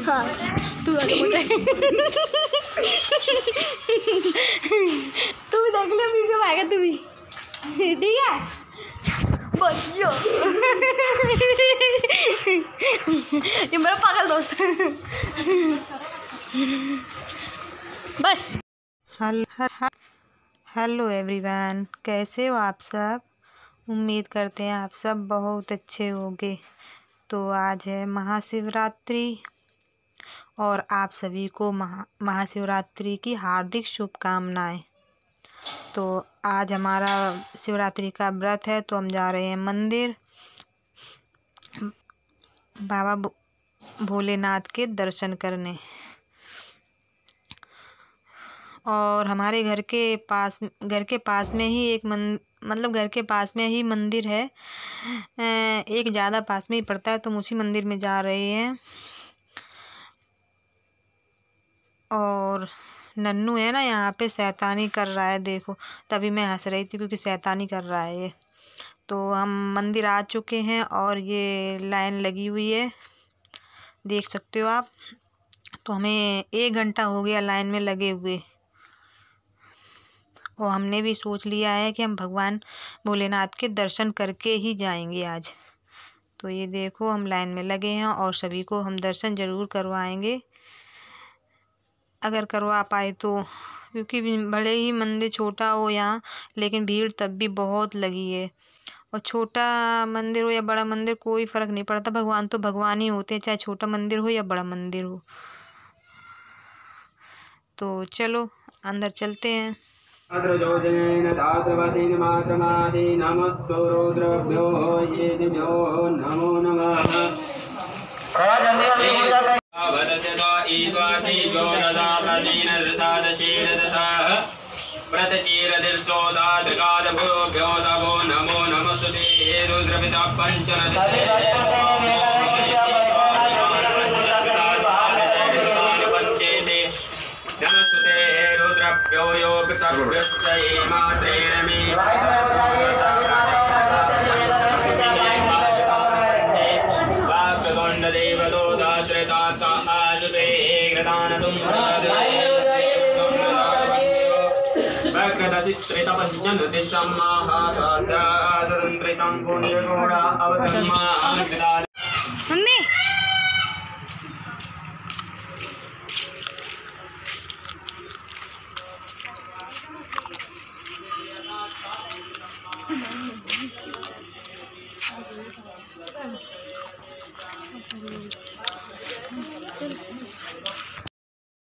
हाँ तू तू भी देख ले वीडियो आएगा तू भी, ठीक है बच्चों। ये मेरा पागल दोस्त बस। हेलो एवरीवन, कैसे हो आप सब? उम्मीद करते हैं आप सब बहुत अच्छे होंगे। तो आज है महाशिवरात्रि और आप सभी को महाशिवरात्रि की हार्दिक शुभकामनाएं। तो आज हमारा शिवरात्रि का व्रत है, तो हम जा रहे हैं मंदिर बाबा भोलेनाथ के दर्शन करने। और हमारे घर के पास में ही एक घर के पास में ही मंदिर है, एक ज़्यादा पास में ही पड़ता है, तो हम उसी मंदिर में जा रहे हैं। और नन्नू है ना यहाँ पे शैतानी कर रहा है, देखो तभी मैं हंस रही थी क्योंकि शैतानी कर रहा है ये। तो हम मंदिर आ चुके हैं और ये लाइन लगी हुई है, देख सकते हो आप। तो हमें 1 घंटा हो गया लाइन में लगे हुए, और हमने भी सोच लिया है कि हम भगवान भोलेनाथ के दर्शन करके ही जाएंगे आज। तो ये देखो हम लाइन में लगे हैं और सभी को हम दर्शन ज़रूर करवाएंगे अगर करवा पाए तो, क्योंकि भले ही मंदिर छोटा हो यहाँ, लेकिन भीड़ तब भी बहुत लगी है। और छोटा मंदिर हो या बड़ा मंदिर कोई फ़र्क नहीं पड़ता, भगवान तो भगवान ही होते हैं, चाहे छोटा मंदिर हो या बड़ा मंदिर हो। तो चलो अंदर चलते हैं। नमो नमः। व्रतचीरदिर्सोदादृकादभुभ्यो नमो नमो नमस्तुते रुद्रपिता पंचेते नमस्तुते रुद्रभ्यो यो कृतभ्यश्च मात्रेण मे वाक्गोण्डदेवतो दाश्रितात्मा आजुते ग्रदानतुं मम्मी